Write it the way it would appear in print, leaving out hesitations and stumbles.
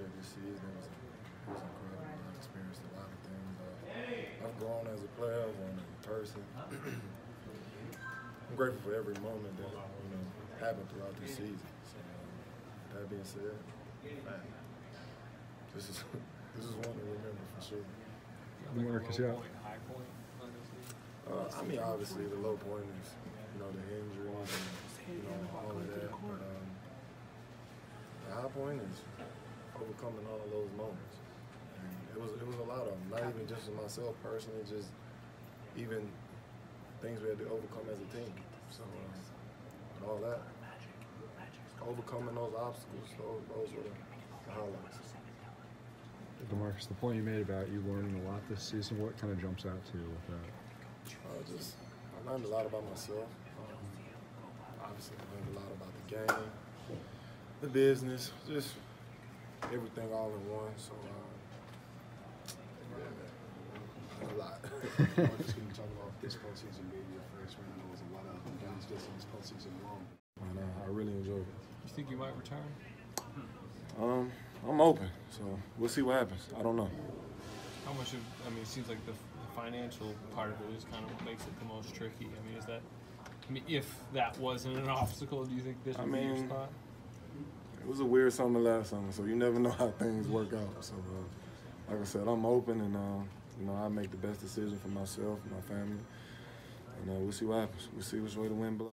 share this season. It was incredible. I experienced a lot of things. I've grown as a player, I've grown as a person. I'm grateful for every moment that happened throughout this season. So, that being said, man, this is one to remember for sure. DeMarcus, yeah. I mean, obviously the low point is, the injuries and all of that. But the high point is overcoming all of those moments. And it was a lot of them. Not even just for myself personally, just even things we had to overcome as a team. So and all that, overcoming those obstacles, those were the highlights. DeMarcus, the point you made about you learning a lot this season, what kind of jumps out to you with that? I learned a lot about myself. Obviously, I learned a lot about the game, the business, just everything all in one. So, a lot. Marcus, can you talk about this postseason being your first round? There was a lot of games just in this postseason long. I really enjoyed it. You think you might return? I'm open, so we'll see what happens. I don't know. How much it seems like the financial part of it is kind of what makes it the most tricky. If that wasn't an obstacle, do you think this would be your spot? It was a weird summer last summer, so you never know how things work out. So, like I said, I'm open, and I make the best decision for myself and my family, and we'll see what happens. We'll see which way the wind blows.